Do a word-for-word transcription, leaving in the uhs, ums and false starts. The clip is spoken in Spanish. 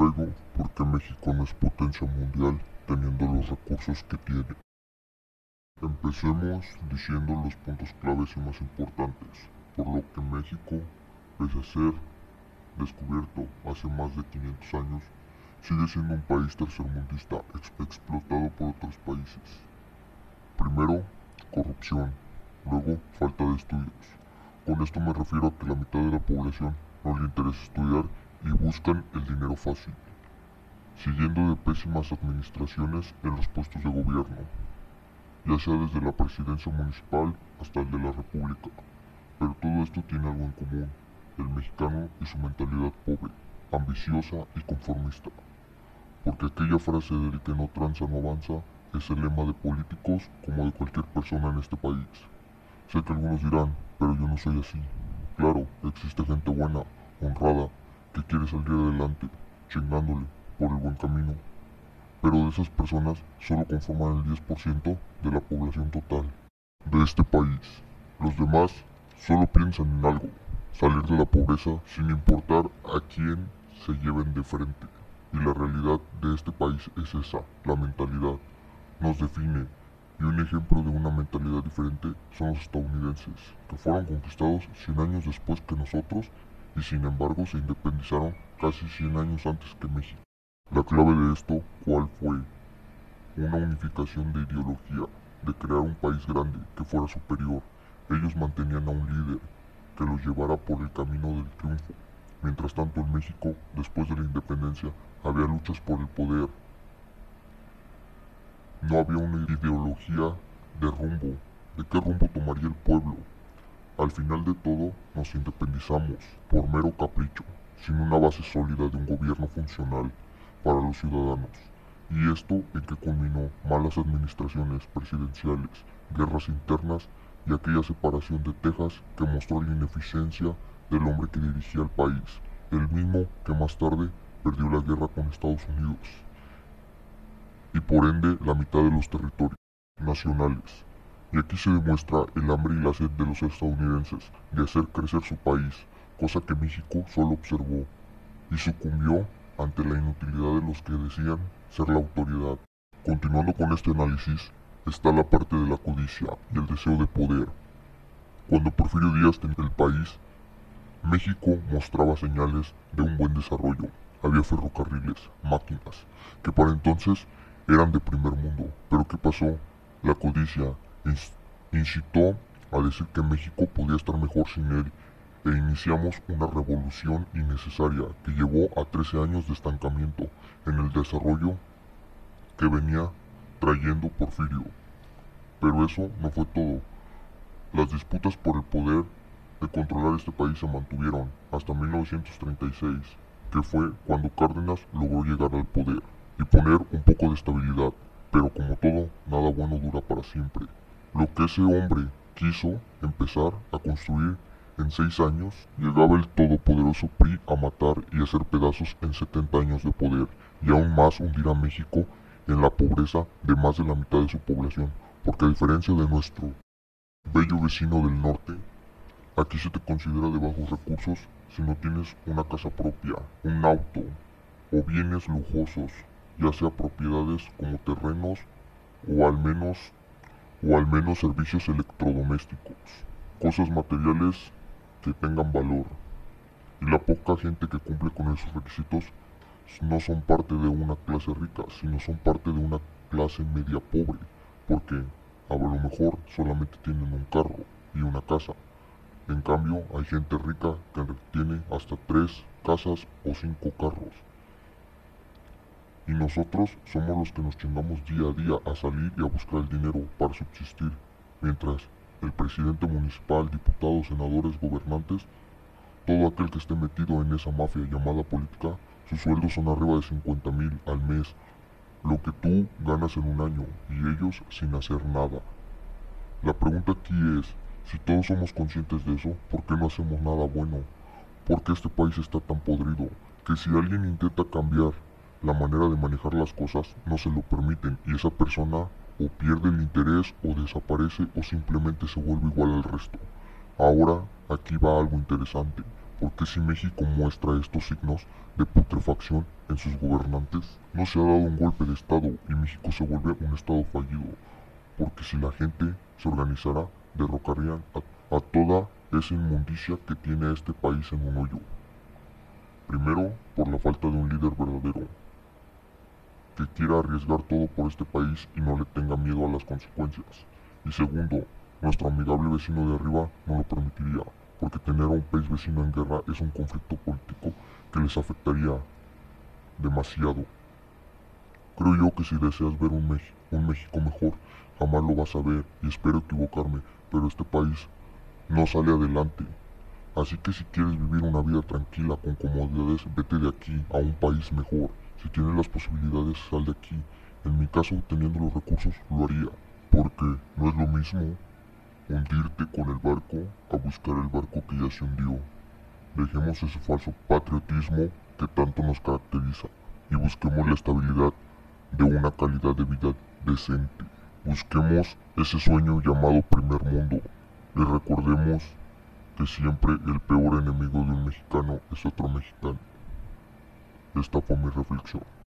traigo porque México no es potencia mundial teniendo los recursos que tiene. Empecemos diciendo los puntos claves y más importantes, por lo que México, pese a ser descubierto hace más de quinientos años, sigue siendo un país tercermundista ex explotado por otros países. Primero, corrupción, luego, falta de estudios. Con esto me refiero a que la mitad de la población no le interesa estudiar y buscan el dinero fácil, siguiendo de pésimas administraciones en los puestos de gobierno, ya sea desde la presidencia municipal hasta el de la república. Pero todo esto tiene algo en común: el mexicano y su mentalidad pobre, ambiciosa y conformista. Porque aquella frase del que no tranza no avanza es el lema de políticos como de cualquier persona en este país. Sé que algunos dirán, pero yo no soy así. Claro, existe gente buena, honrada, que quiere salir adelante, chingándole por el buen camino. Pero de esas personas solo conforman el diez por ciento de la población total de este país. Los demás solo piensan en algo: salir de la pobreza sin importar a quién se lleven de frente. Y la realidad de este país es esa: la mentalidad nos define. Y un ejemplo de una mentalidad diferente son los estadounidenses, que fueron conquistados cien años después que nosotros y sin embargo se independizaron casi cien años antes que México. La clave de esto, ¿cuál fue? Una unificación de ideología, de crear un país grande que fuera superior. Ellos mantenían a un líder que los llevara por el camino del triunfo. Mientras tanto, en México, después de la independencia, había luchas por el poder. No había una ideología de rumbo, de qué rumbo tomaría el pueblo. Al final de todo, nos independizamos por mero capricho, sin una base sólida de un gobierno funcional para los ciudadanos. ¿Y esto en qué culminó? Malas administraciones presidenciales, guerras internas y aquella separación de Texas que mostró la ineficiencia del hombre que dirigía el país, el mismo que más tarde perdió la guerra con Estados Unidos, y por ende la mitad de los territorios nacionales. Y aquí se demuestra el hambre y la sed de los estadounidenses de hacer crecer su país, cosa que México solo observó y sucumbió ante la inutilidad de los que decían ser la autoridad. Continuando con este análisis, está la parte de la codicia y el deseo de poder. Cuando Porfirio Díaz tenía el país, México mostraba señales de un buen desarrollo. Había ferrocarriles, máquinas, que para entonces eran de primer mundo. Pero ¿qué pasó? La codicia incitó a decir que México podía estar mejor sin él, e iniciamos una revolución innecesaria que llevó a trece años de estancamiento en el desarrollo que venía trayendo Porfirio. Pero eso no fue todo. Las disputas por el poder de controlar este país se mantuvieron hasta mil novecientos treinta y seis, que fue cuando Cárdenas logró llegar al poder y poner un poco de estabilidad. Pero como todo, nada bueno dura para siempre. Lo que ese hombre quiso empezar a construir en seis años, llegaba el todopoderoso P R I a matar y hacer pedazos en setenta años de poder, y aún más hundir a México en la pobreza de más de la mitad de su población, porque a diferencia de nuestro bello vecino del norte, aquí se te considera de bajos recursos si no tienes una casa propia, un auto o bienes lujosos, ya sea propiedades como terrenos o al menos o al menos servicios electrodomésticos, cosas materiales que tengan valor. Y la poca gente que cumple con esos requisitos no son parte de una clase rica, sino son parte de una clase media pobre, porque a lo mejor solamente tienen un carro y una casa. En cambio, hay gente rica que tiene hasta tres casas o cinco carros. Y nosotros somos los que nos chingamos día a día a salir y a buscar el dinero para subsistir, mientras el presidente municipal, diputados, senadores, gobernantes, todo aquel que esté metido en esa mafia llamada política, sus sueldos son arriba de cincuenta mil al mes, lo que tú ganas en un año, y ellos sin hacer nada. La pregunta aquí es, si todos somos conscientes de eso, ¿por qué no hacemos nada bueno? ¿Por qué este país está tan podrido que si alguien intenta cambiar la manera de manejar las cosas, no se lo permiten, y esa persona o pierde el interés o desaparece o simplemente se vuelve igual al resto? Ahora, aquí va algo interesante, Porque si México muestra estos signos de putrefacción en sus gobernantes, no se ha dado un golpe de estado y México se vuelve un estado fallido. Porque si la gente se organizara, derrocarían a, a toda esa inmundicia que tiene a este país en un hoyo. Primero, por la falta de un líder verdadero, que quiera arriesgar todo por este país y no le tenga miedo a las consecuencias. Y segundo, nuestro amigable vecino de arriba no lo permitiría, porque tener a un país vecino en guerra es un conflicto político que les afectaría demasiado. Creo yo que si deseas ver un, Mex un México mejor, jamás lo vas a ver, y espero equivocarme, pero este país no sale adelante. Así que si quieres vivir una vida tranquila, con comodidades, vete de aquí a un país mejor. Si tienes las posibilidades, sal de aquí. En mi caso, teniendo los recursos, lo haría. Porque no es lo mismo hundirte con el barco a buscar el barco que ya se hundió. Dejemos ese falso patriotismo que tanto nos caracteriza y busquemos la estabilidad de una calidad de vida decente. Busquemos ese sueño llamado primer mundo y recordemos que siempre el peor enemigo de un mexicano es otro mexicano. Esta fue mi reflexión.